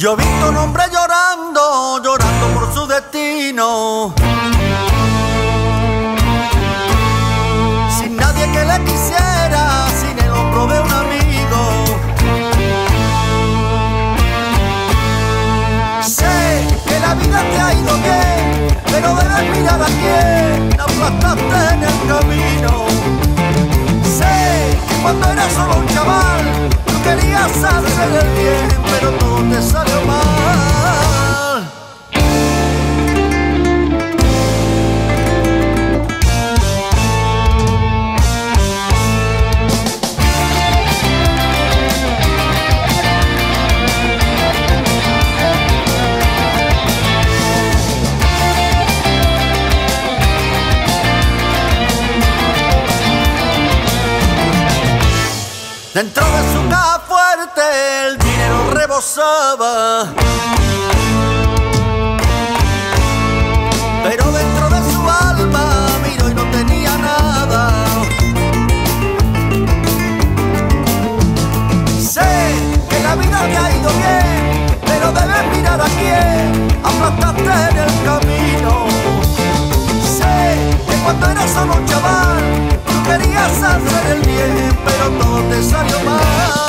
Yo he visto un hombre llorando, llorando por su destino, sin nadie que le quisiera, sin el hombro de un amigo. Sé que la vida te ha ido bien, pero debes mirar a quién aplastaste en el camino. Sé que cuando eras solo un chaval, tú querías hacer el bien, pero todo te salió mal. Dentro de su caja fuerte el dinero rebosaba, pero dentro de su alma miró y no tenía nada. Sé que la vida te ha ido bien, pero debes mirar a quién aplastaste en el camino. Sé que cuando eras solo un chaval, tú querías hacer el bien, pero todo te salió mal.